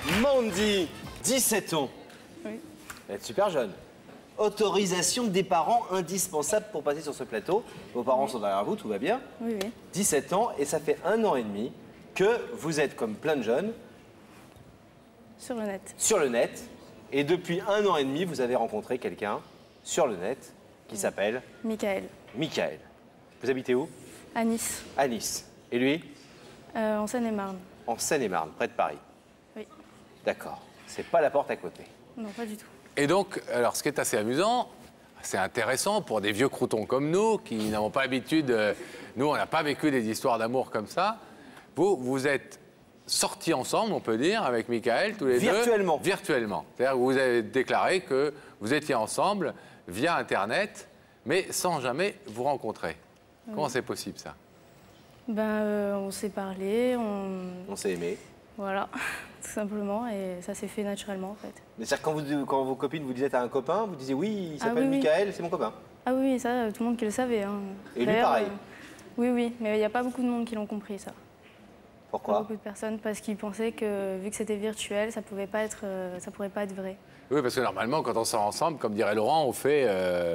Mandy, 17 ans. Oui. Vous êtes super jeune. Autorisation des parents indispensable pour passer sur ce plateau. Vos parents sont derrière vous, tout va bien. Oui, oui. 17 ans et ça fait 1 an et demi que vous êtes comme plein de jeunes Sur le net. sur le net. Et depuis 1 an et demi, vous avez rencontré quelqu'un sur le net qui s'appelle Michael. Michael. Vous habitez où? À Nice. À Nice. Et lui? En Seine-et-Marne. En Seine-et-Marne, près de Paris. Oui. D'accord. C'est pas la porte à côté. Non, pas du tout. Et donc, alors, ce qui est assez amusant, c'est intéressant pour des vieux croutons comme nous, qui n'avons pas l'habitude, nous, on n'a pas vécu des histoires d'amour comme ça. Vous êtes sortis ensemble, on peut dire, avec Michael, tous les Virtuellement. deux. Virtuellement. C'est-à-dire que vous avez déclaré que vous étiez ensemble via Internet, mais sans jamais vous rencontrer. Comment c'est possible, ça? On s'est parlé, On s'est aimé. voilà, tout simplement, et ça s'est fait naturellement en fait. Mais c'est-à-dire quand vos copines vous disaient à un copain, vous disiez oui, il s'appelle oui, oui. Michael, c'est mon copain. Ah oui, ça, tout le monde qui le savait. Hein. Et lui, D'ailleurs, pareil. oui, oui, mais il n'y a pas beaucoup de monde qui l'ont compris, ça. Pas Pourquoi? beaucoup de personnes, parce qu'ils pensaient que vu que c'était virtuel, ça pourrait pas être vrai. Oui, parce que normalement, quand on sort ensemble, comme dirait Laurent, on fait...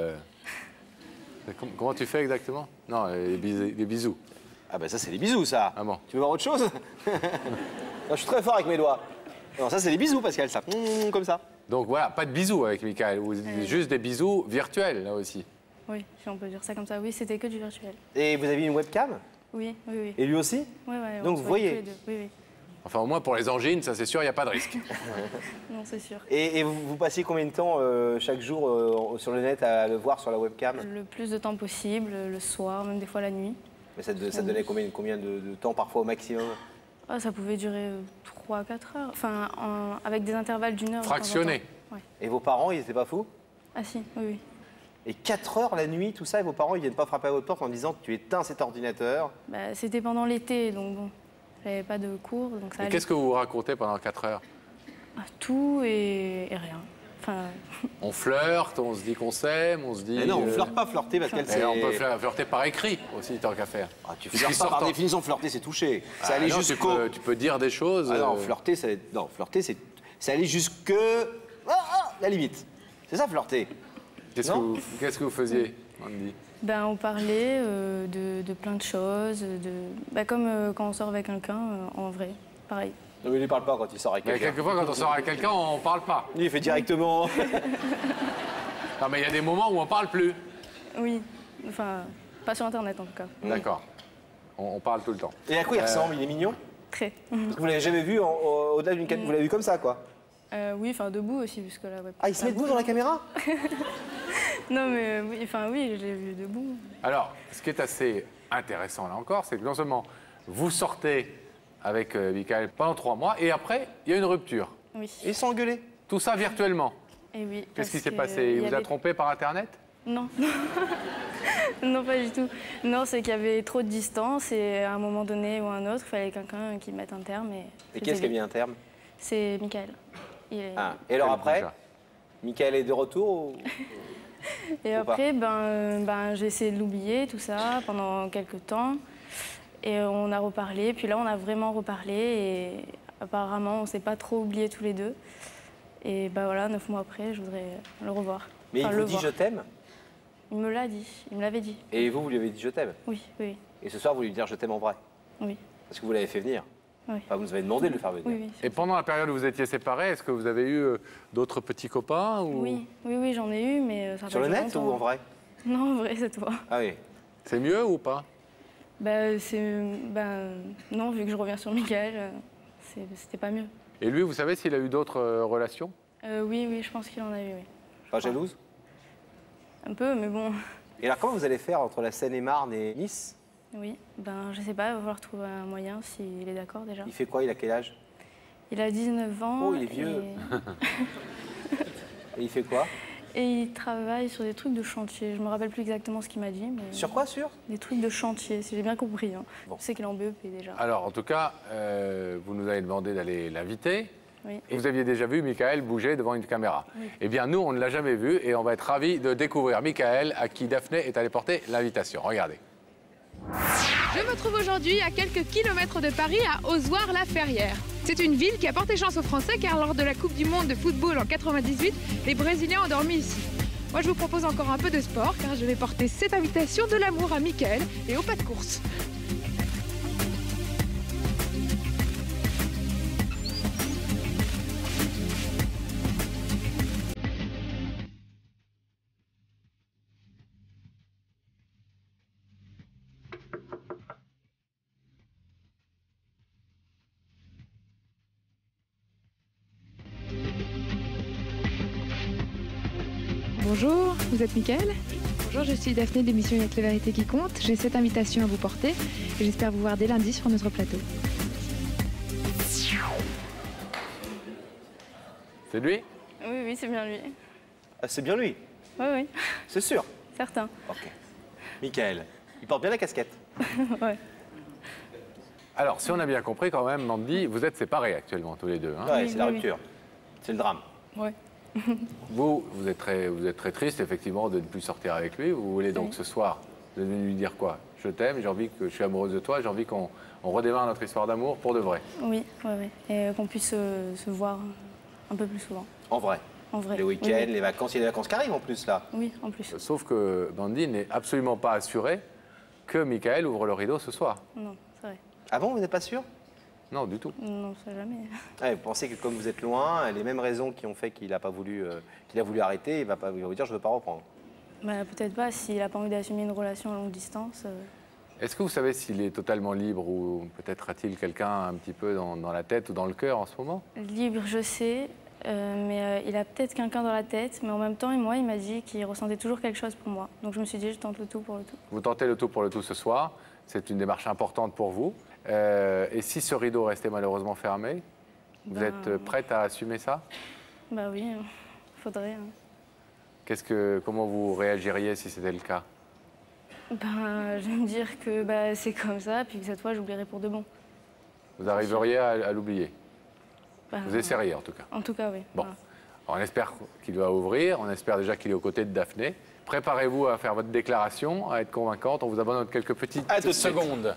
Comment tu fais exactement? Non, les bisous. Ah ben ça c'est les bisous ça. Ah bon. Tu veux voir autre chose? Non, je suis très fort avec mes doigts. Non, ça c'est les bisous Pascal, ça. Comme ça. Donc voilà, pas de bisous avec Michael, juste des bisous virtuels, là aussi. Oui, si on peut dire ça comme ça. Oui, c'était que du virtuel. Et vous aviez une webcam? Oui, oui, oui. Et lui aussi? Ouais, ouais, Donc on se vous voyait voyez. tous les deux. Oui, oui. Enfin, au moins pour les angines, ça c'est sûr, il n'y a pas de risque. Non, c'est sûr. Et vous passiez combien de temps chaque jour sur le net à le voir sur la webcam? Le plus de temps possible, le soir, même des fois la nuit. Mais ça donnait combien de temps parfois au maximum? Ah, ça pouvait durer 3 à 4 heures. Enfin, avec des intervalles d'1 heure. de temps en Fractionné. temps. Ouais. Et vos parents, ils n'étaient pas fous? Ah si, oui, oui. Et 4 heures la nuit, tout ça, et vos parents, ils viennent pas frapper à votre porte en disant tu éteins cet ordinateur? Bah, c'était pendant l'été, donc bon, j'avais pas de cours, donc ça Et allait. qu'est-ce que vous racontez pendant 4 heures? Ah, tout et rien. Enfin, On flirte, on se dit qu'on s'aime, on se dit... Mais non, on flirte pas, flirter Pascal, Et c'est... on peut flirter par écrit aussi, tant qu'à faire. Ah, tu Puisqu'ils flirtes pas, par sortent en- définition, flirter c'est toucher. C'est Ah aller non, jusqu'au... tu peux dire des choses... Ah non, flirter, c'est aller jusque... la limite. C'est ça, flirter. Qu'est-ce que vous faisiez, Mandy? on parlait de plein de choses, comme quand on sort avec quelqu'un, en vrai, pareil. Non, mais il ne parle pas quand il sort avec Mais quelqu'un. quelquefois, quand on sort avec quelqu'un, on parle pas. Lui, il fait directement... Non, mais il y a des moments où on parle plus. Oui, enfin, pas sur Internet en tout cas. D'accord. On parle tout le temps. Et à quoi il ressemble? Il est mignon? Très. Parce que vous l'avez jamais vu au-delà d'une caméra. Vous l'avez vu comme ça, quoi? Oui, enfin debout aussi, puisque la web. Ah, il se met debout dans la caméra? Non, mais oui, je l'ai vu debout. Alors, ce qui est assez intéressant là encore, c'est que non seulement vous sortez avec Michael pendant 3 mois, et après, il y a une rupture. Oui. Et ils sont engueulés. Tout ça virtuellement. Et oui. Qu'est-ce qui parce s'est que passé? Il vous a avait- trompé par Internet? Non. Non, pas du tout. Non, c'est qu'il y avait trop de distance et à un moment donné ou à un autre, il fallait quelqu'un qui mette un terme. Et qui est-ce qui a mis un terme? C'est Michael. Ah. Et alors Quel après, bougea. Michael est de retour ou... Et Ou pas. après, j'ai essayé de l'oublier, tout ça, pendant quelques temps. Et on a reparlé. Puis là, on a vraiment reparlé. Et apparemment, on ne s'est pas trop oubliés tous les deux. Et voilà, 9 mois après, je voudrais le revoir. Mais Enfin, il le vous dit voir. je t'aime? Il me l'a dit. Il me l'avait dit. Et vous lui avez dit je t'aime? Oui, oui, Et ce soir, vous lui dire je t'aime en vrai? oui. Parce que vous l'avez fait venir? Oui. Enfin, vous nous avez demandé de le faire venir. Oui, oui. Et pendant la période où vous étiez séparés, est-ce que vous avez eu d'autres petits copains ou... Oui, oui, oui, j'en ai eu, mais ça a Sur pas le duré net ou longtemps. en vrai? Non, en vrai, cette fois. Ah oui. C'est mieux ou pas? Non, vu que je reviens sur Michael, c'était pas mieux. Et lui, vous savez s'il a eu d'autres relations? Oui, oui, je pense qu'il en a eu, oui. Pas jalouse? Un peu, mais bon, Et alors, comment vous allez faire entre la Seine-et-Marne et Nice? oui. Je sais pas, il va falloir trouver un moyen s'il est d'accord déjà. Il fait quoi? Il a quel âge? Il a 19 ans. Oh, il est vieux. Et il fait quoi? Et il travaille sur des trucs de chantier. Je me rappelle plus exactement ce qu'il m'a dit, mais... Sur quoi, sur? Des trucs de chantier, si j'ai bien compris. Hein. Bon. Je sais qu'il est en BEP déjà. Alors, en tout cas, vous nous avez demandé d'aller l'inviter. Oui. Et vous aviez déjà vu Michael bouger devant une caméra. Eh bien, nous, on ne l'a jamais vu et on va être ravis de découvrir Michael, à qui Daphné est allée porter l'invitation. Regardez. Je me trouve aujourd'hui à quelques kilomètres de Paris, à Ozoir-la-Ferrière. C'est une ville qui a porté chance aux Français car lors de la Coupe du Monde de football en 98, les Brésiliens ont dormi ici. Moi, je vous propose encore un peu de sport car je vais porter cette invitation de l'amour à Mickaël et au pas de course. Bonjour, vous êtes Mickaël? Bonjour, je suis Daphné de l'émission Avec la vérité qui compte. J'ai cette invitation à vous porter et j'espère vous voir dès lundi sur notre plateau. C'est lui? Oui, oui, c'est bien lui. Ah, c'est bien lui, Oui, oui, c'est sûr. certain. Ok. Mickaël, il porte bien la casquette. Ouais. Alors, si on a bien compris quand même, Mandy, vous êtes séparés actuellement tous les deux. Hein. Ouais, Oui, c'est la oui, rupture. C'est le drame. Ouais. Vous êtes très triste, effectivement, de ne plus sortir avec lui. Vous voulez donc Oui. ce soir, vous allez lui dire quoi? Je t'aime, j'ai envie que je suis amoureuse de toi, j'ai envie qu'on redémarre notre histoire d'amour pour de vrai. Oui, oui, oui. Et qu'on puisse se voir un peu plus souvent, En vrai. en vrai. Les week-ends, Oui, les vacances, il y a des vacances qui arrivent en plus là. oui, en plus. Sauf que Mandy n'est absolument pas assurée que Mickaël ouvre le rideau ce soir. Non, c'est vrai. Ah bon, vous n'êtes pas sûr? Non, du tout. Non, ça jamais. Ouais, vous pensez que comme vous êtes loin, les mêmes raisons qui ont fait qu'il a voulu arrêter, il va vous dire je veux pas reprendre. Bah, peut-être pas, s'il n'a pas envie d'assumer une relation à longue distance. Est-ce que vous savez s'il est totalement libre ou peut-être a-t-il quelqu'un un petit peu dans la tête ou dans le cœur en ce moment? Libre, je sais, mais il a peut-être quelqu'un dans la tête, mais en même temps, moi, il m'a dit qu'il ressentait toujours quelque chose pour moi. Donc je me suis dit, je tente le tout pour le tout. Vous tentez le tout pour le tout ce soir, c'est une démarche importante pour vous. Et si ce rideau restait malheureusement fermé, vous êtes prête à assumer ça? Bah oui, faudrait. Comment vous réagiriez si c'était le cas? Ben, je vais me dire que bah, c'est comme ça, puis que cette fois, j'oublierai pour de bon. Vous arriveriez à l'oublier? Ben, Vous essaieriez en tout cas. En tout cas, oui. Bon, Voilà. on espère qu'il va ouvrir, on espère déjà qu'il est aux côtés de Daphné. Préparez-vous à faire votre déclaration, à être convaincante. On vous abandonne quelques petites À tout de suite. secondes.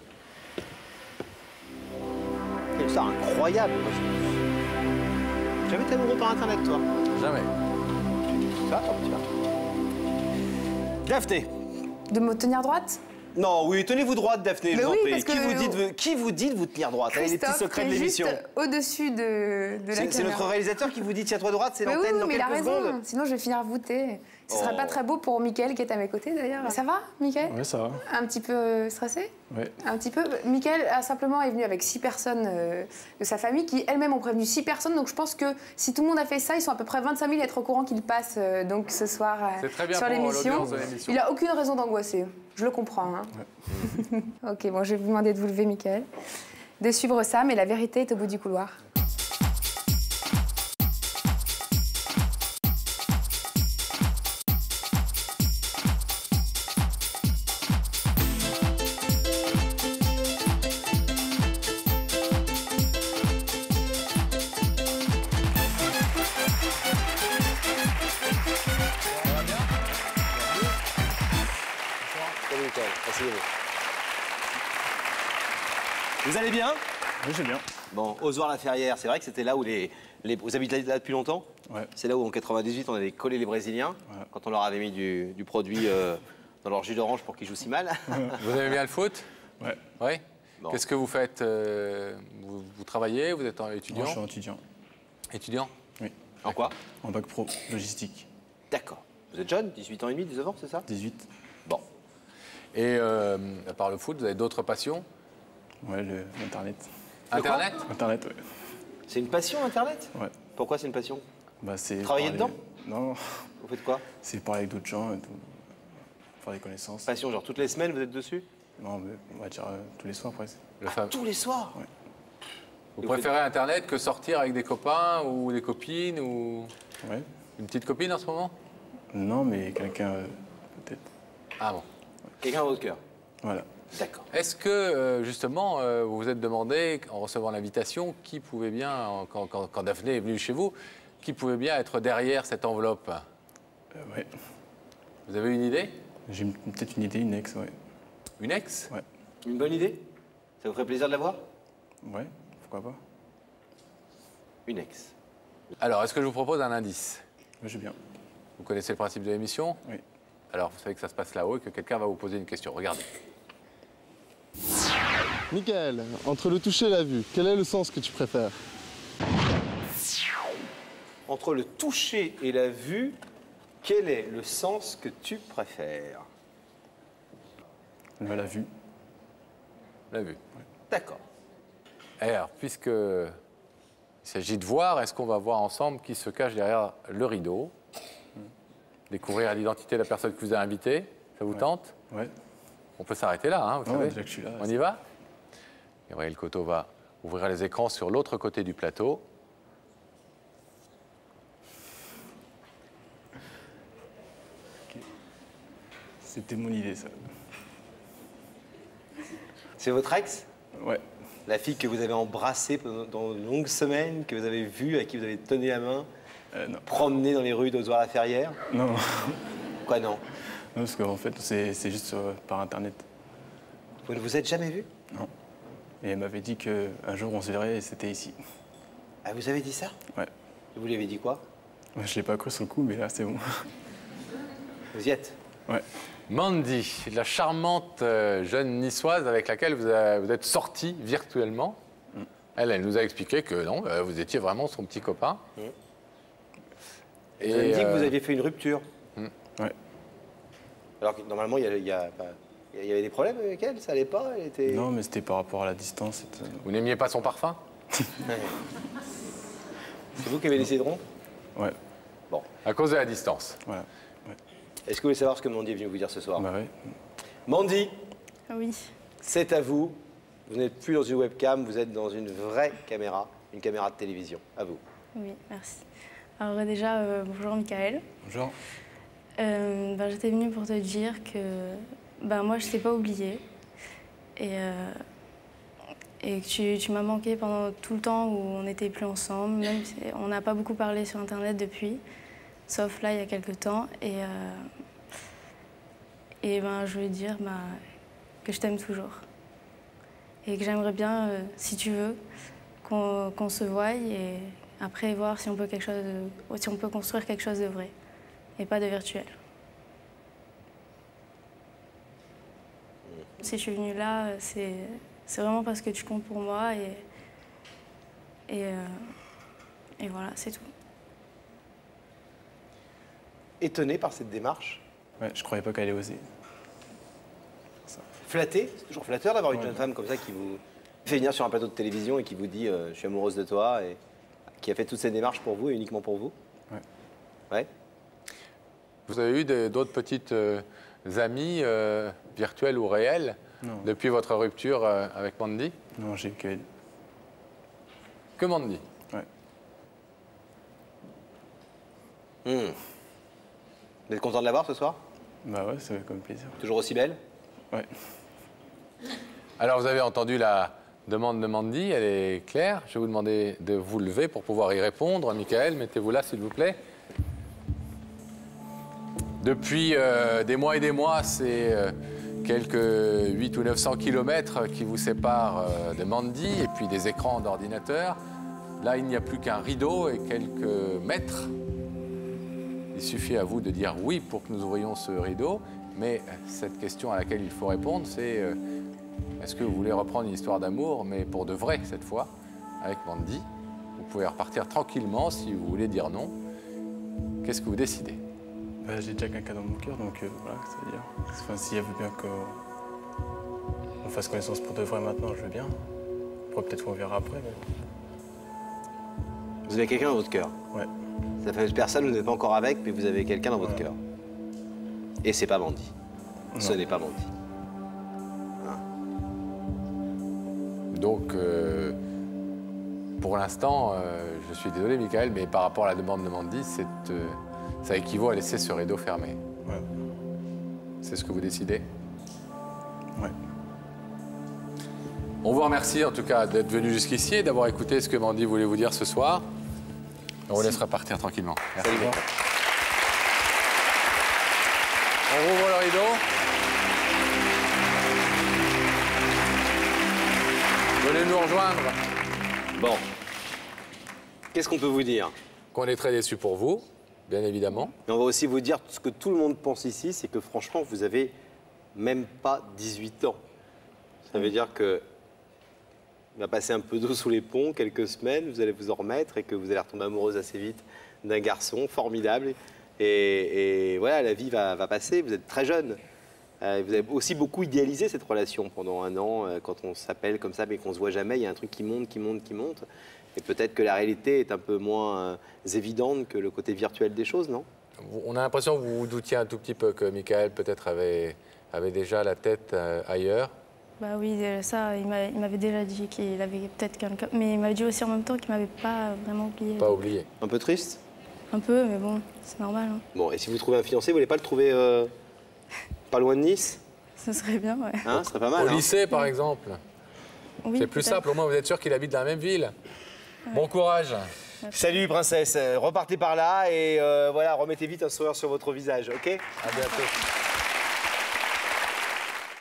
C'est une histoire incroyable. Moi, jamais été amoureux par Internet, toi. Jamais. Ça, tu vois. Daphné. De me tenir droite? Non, oui, tenez-vous droite, Daphné, je Mais vous en oui, prie. parce que- Qui vous dit de vous tenir droite? Allez, les petits Christophe, secrets de qui est l'émission. juste au-dessus de la caméra. C'est notre réalisateur qui vous dit tiens-toi droite, c'est Mais oui, l'antenne dans mais il a quelques raison. secondes. Sinon, je vais finir voûtée. Ce serait Oh. pas très beau pour Mickaël qui est à mes côtés d'ailleurs. Ça va, Mickaël? Ouais, ça va. Un petit peu stressé? Ouais. Un petit peu. Mickaël est venu avec 6 personnes de sa famille qui elles-mêmes ont prévenu 6 personnes. Donc je pense que si tout le monde a fait ça, ils sont à peu près 25 000 à être au courant qu'il passe donc ce soir C'est très bien sur pour l'émission. l'audience de l'émission. Il a aucune raison d'angoisser. Je le comprends. Hein. Ok, bon, je vais vous demander de vous lever, Mickaël. De suivre Sam et la vérité est au bout du couloir. Salut, Mickaël. Asseyez-vous. Vous allez bien? Oui, j'ai bien. Bon, Ozoir-la-Ferrière, c'est vrai que c'était là où vous habitez là depuis longtemps? Ouais. C'est là où en 98 on avait collé les Brésiliens, Ouais. quand on leur avait mis du produit dans leur jus d'orange pour qu'ils jouent si mal. Vous aimez bien le foot? Ouais. Oui. Bon. Qu'est-ce que vous faites? Vous travaillez? Vous êtes étudiant? Moi, je suis étudiant. Étudiant? Oui. En quoi? En bac pro, logistique. D'accord. Vous êtes jeune, 18 ans et demi, 19 ans, c'est ça? 18. Bon. Et à part le foot, vous avez d'autres passions? Ouais, l'Internet. Internet? Internet, ouais. C'est une passion, Internet? Ouais. Pourquoi c'est une passion? Bah, c'est Travailler parler- dedans? Non, Vous faites quoi? c'est parler avec d'autres gens et tout. Faire des connaissances. Passion, genre toutes les semaines, vous êtes dessus? Non, mais on va dire tous les soirs presque. Le fameux- Tous les soirs? Vous préférez Internet que sortir avec des copains ou des copines ou Ouais. une petite copine en ce moment? Non, mais quelqu'un, peut-être. Ah bon. Quelqu'un dans votre cœur? Voilà. D'accord. Est-ce que, justement, vous vous êtes demandé, en recevant l'invitation, qui pouvait bien, quand Daphné est venue chez vous, qui pouvait bien être derrière cette enveloppe? Ouais. Vous avez une idée? J'ai peut-être une idée, une ex, ouais. Une ex? Ouais. Une bonne idée? Ça vous ferait plaisir de la voir? Ouais, pourquoi pas. Une ex. Alors, est-ce que je vous propose un indice? Moi, j'ai bien. Vous connaissez le principe de l'émission? Oui. Alors, vous savez que ça se passe là-haut et que quelqu'un va vous poser une question. Regardez. Michael, entre le toucher et la vue, quel est le sens que tu préfères? Entre le toucher et la vue, quel est le sens que tu préfères? La vue. La vue. D'accord. Et alors, puisque il s'agit de voir, est-ce qu'on va voir ensemble qui se cache derrière le rideau? Découvrir l'identité de la personne que vous avez invitée? Ça vous tente? Ouais. On peut s'arrêter là, hein, vous Ouais, savez. déjà que je suis là, On y va? Gabriel Coteau va ouvrir les écrans sur l'autre côté du plateau. C'était mon idée, ça. C'est votre ex? Ouais. La fille que vous avez embrassée pendant une longue semaine, que vous avez vue, à qui vous avez tenu la main, Non. promener dans les rues d'Ozoir-la-Ferrière? Non. Quoi, non? Non, parce qu'en fait, c'est juste par Internet. Vous ne vous êtes jamais vu? Non. Et elle m'avait dit qu'un jour, on se verrait et c'était ici. Ah, vous avez dit ça? Ouais. Vous lui avez dit quoi? Ouais, je l'ai pas cru sur le coup, mais là, c'est bon. Vous y êtes? Ouais. Mandy, la charmante jeune niçoise avec laquelle vous êtes sorti virtuellement. Elle nous a expliqué que non, vous étiez vraiment son petit copain. Et vous avez dit que vous aviez fait une rupture. Ouais. Alors que normalement, il y avait des problèmes avec elle, ça allait pas? Elle était... Non, mais c'était par rapport à la distance. Vous n'aimiez pas son parfum? C'est vous qui avez décidé de rompre? Ouais. Bon. À cause de la distance. Voilà. Ouais. Est-ce que vous voulez savoir ce que Mandy est venue vous dire ce soir? Bah ouais. Mandy, Oui. c'est à vous. Vous n'êtes plus dans une webcam, vous êtes dans une vraie caméra, une caméra de télévision. À vous. Oui, merci. Alors déjà, bonjour Michael. Bonjour. J'étais venue pour te dire que moi, je ne t'ai pas oublié. Et que tu m'as manqué pendant tout le temps où on n'était plus ensemble. Même si on n'a pas beaucoup parlé sur Internet depuis, sauf là, il y a quelques temps. Je veux dire que je t'aime toujours. Et que j'aimerais bien, si tu veux, qu'on se voie et après voir si on peut construire quelque chose de vrai et pas de virtuel. Si je suis venue là, c'est vraiment parce que tu comptes pour moi et voilà, c'est tout. Étonné par cette démarche? Ouais, je croyais pas qu'elle allait oser. Flatté? C'est toujours flatteur d'avoir une jeune femme comme ça qui vous fait venir sur un plateau de télévision et qui vous dit je suis amoureuse de toi et qui a fait toutes ces démarches pour vous et uniquement pour vous? Ouais. Ouais. Vous avez eu d'autres petites amies virtuelles ou réelles depuis votre rupture avec Mandy? Non, j'ai eu que... Que Mandy? Ouais. Vous êtes content de la voir ce soir? Bah ouais, ça fait comme plaisir. Toujours aussi belle? Ouais. Alors, vous avez entendu la demande de Mandy, elle est claire. Je vais vous demander de vous lever pour pouvoir y répondre. Michael, mettez-vous là, s'il vous plaît. Depuis des mois et des mois, c'est quelques 800 ou 900 kilomètres qui vous séparent de Mandy et puis des écrans d'ordinateur. Là, il n'y a plus qu'un rideau et quelques mètres. Il suffit à vous de dire oui pour que nous ouvrions ce rideau. Mais cette question à laquelle il faut répondre, c'est est-ce que vous voulez reprendre une histoire d'amour, mais pour de vrai cette fois, avec Mandy? Vous pouvez repartir tranquillement si vous voulez dire non. Qu'est-ce que vous décidez? Bah, j'ai déjà quelqu'un dans mon cœur, donc voilà, ça veut dire. Enfin, si elle veut bien qu'on fasse connaissance pour de vrai maintenant, je veux bien. Après, peut-être qu'on verra après. Mais... Vous avez quelqu'un dans votre cœur? Ouais. Ça fait personne, vous n'êtes pas encore avec, mais vous avez quelqu'un dans votre cœur. Et c'est pas Mandy. Ce n'est pas Mandy. Donc, pour l'instant, je suis désolé, Michael, mais par rapport à la demande de Mandy, ça équivaut à laisser ce rideau fermé. Ouais. C'est ce que vous décidez? Ouais. On vous remercie en tout cas d'être venu jusqu'ici et d'avoir écouté ce que Mandy voulait vous dire ce soir. On vous laissera partir tranquillement. Merci. Salut. On rouvre le rideau. Venez nous rejoindre. Bon. Qu'est-ce qu'on peut vous dire? Qu'on est très déçus pour vous, bien évidemment. Et on va aussi vous dire ce que tout le monde pense ici, c'est que franchement, vous avez même pas 18 ans. Ça veut dire que il va passer un peu d'eau sous les ponts, quelques semaines, vous allez vous en remettre et que vous allez retomber amoureuse assez vite d'un garçon formidable. Et voilà, la vie va passer, vous êtes très jeune. Vous avez aussi beaucoup idéalisé cette relation pendant un an, quand on s'appelle comme ça mais qu'on ne se voit jamais, il y a un truc qui monte, qui monte, qui monte. Et peut-être que la réalité est un peu moins évidente que le côté virtuel des choses, non? On a l'impression que vous vous doutiez un tout petit peu que Michael peut-être avait déjà la tête ailleurs. Bah oui, ça, il m'avait déjà dit qu'il avait peut-être quelqu'un. Mais il m'a dit aussi en même temps qu'il m'avait pas vraiment oublié. Pas oublié. Un peu triste? Un peu, mais bon, c'est normal. Hein. Bon, et si vous trouvez un fiancé, vous voulez pas le trouver pas loin de Nice? Ce serait bien, ouais. Hein, ce serait pas mal. Au hein. lycée, par exemple. Oui, C'est plus peut-être. simple, au moins vous êtes sûr qu'il habite dans la même ville. Bon courage. Salut princesse, repartez par là et voilà, remettez vite un sourire sur votre visage, ok? À bientôt.